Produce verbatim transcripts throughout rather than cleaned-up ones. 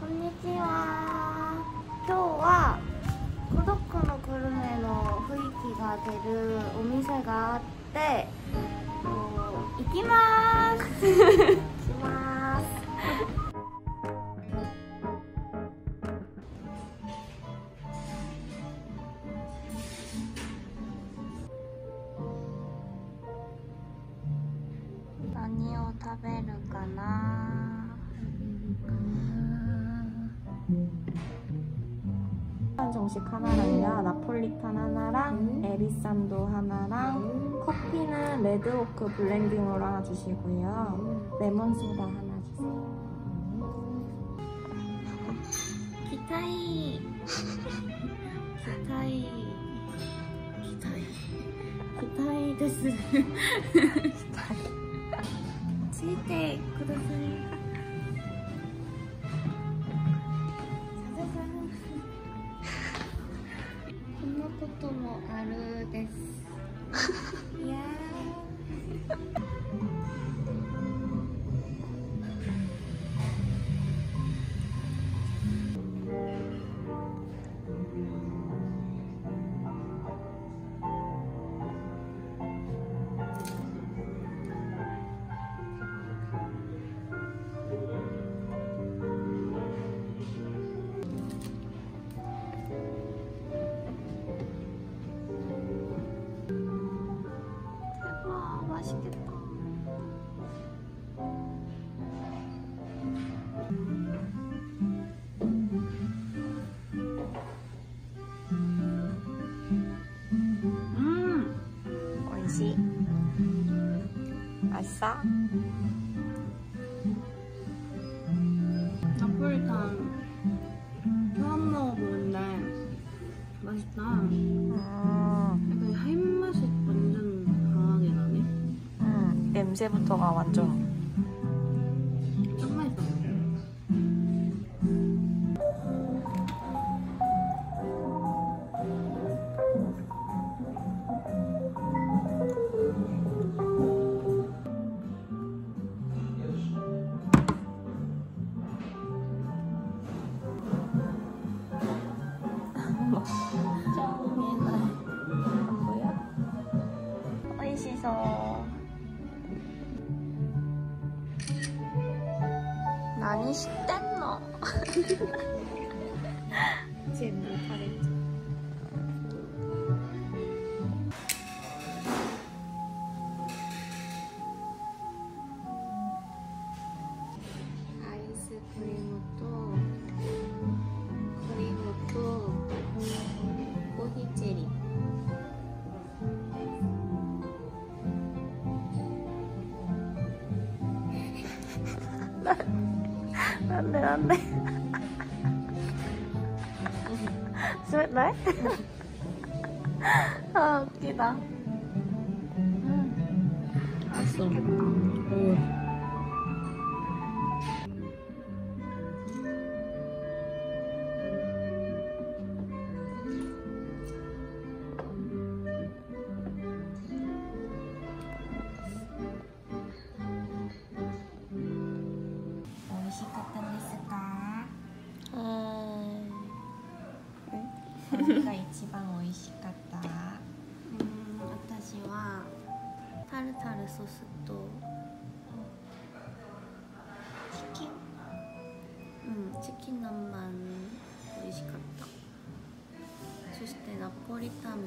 んにちは。今日は孤独のグルメの雰囲気が出るお店があって行きまーす行きまーす何を食べるかな。정식 하나랑요, 나폴리탄 하나랑 에비쌈도 하나랑 커피는 레드오크 블렌딩으로 하나 주시고요. 레몬소다 하나 주세요. 기타이 기타이 기타이 기타이 데스 기타이 ついてください。こんなこともあるです。いや맛있겠다. 음, 오이시. 맛있어? 나폴리탄 처음 먹어보는데 맛있다. 음. 약간 햇맛이 완전 강하게 나네. 음, 냄새부터가 완전 딱 맛있어.何してんの全部食べちゃう。アイスクリームとクリームとコーヒーチェリー。なんでなんで冷たいあー、웃기다。あ、そう。うん。何が一番美味しかった？うん、私はタルタルソースとチキン、うん、チキン南蛮美味しかった。そしてナポリタンも、うん、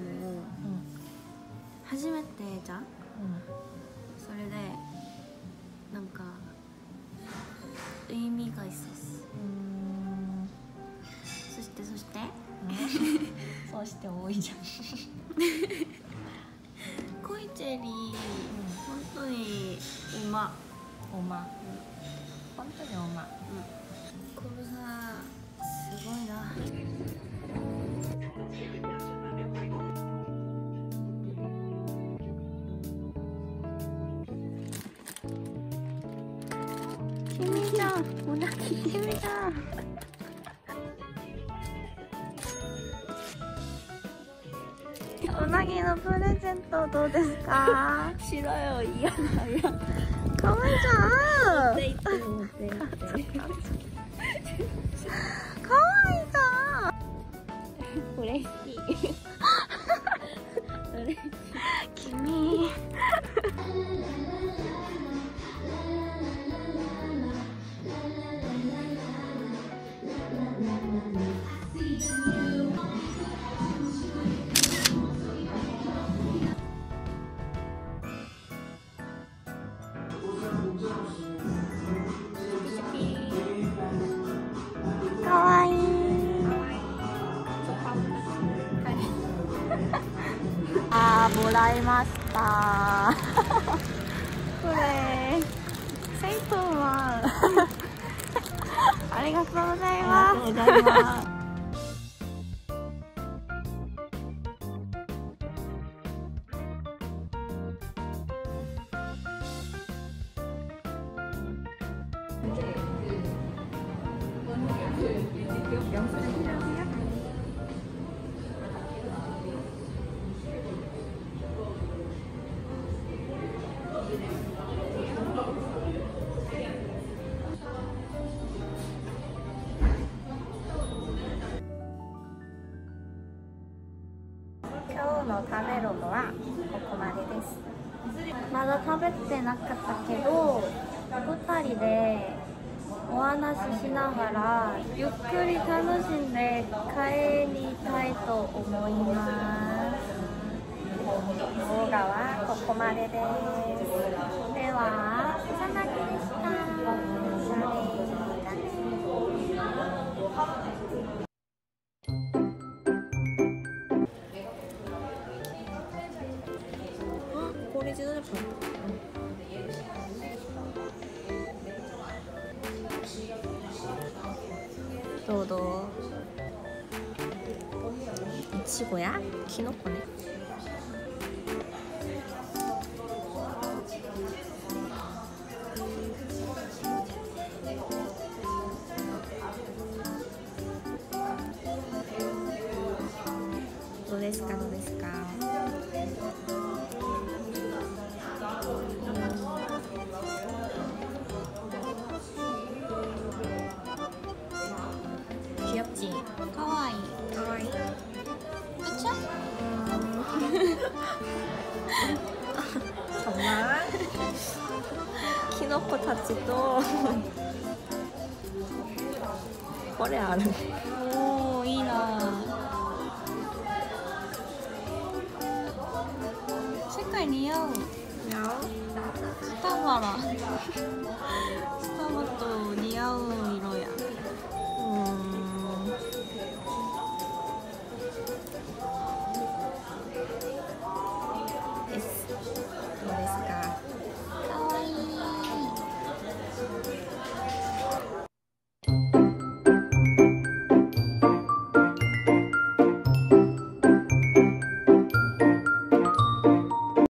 初めてじゃん、うん、それでなんか意味が있었어。そしてそしてそうして多いじゃんコイチェリー、うん、本当にうまうま、うん、本当にうま、うん、これさすごいな。君じゃん、うなぎ君じゃん。うなぎのプレゼントどうですか？しろよ、嫌だよ。かわいいじゃん。持って行って持って行って。 もらいました。これセイトンマンありがとうございます。ありがとうございます。今日の食べるのはここまでです。まだ食べてなかったけど、ふたりでお話ししながらゆっくり楽しんで帰りたいと思います。動画はここまでです。では、さなぎでした。じゃあね。これ自動でどうぞ。いちごやきのこね。どうですかどうですか。귀엽지? 가와이. 가와이. 그쵸? 정말? 키노코 타치도 거래 아는. 오, 이나. 색깔似合う. 似合う? 스타 봐라.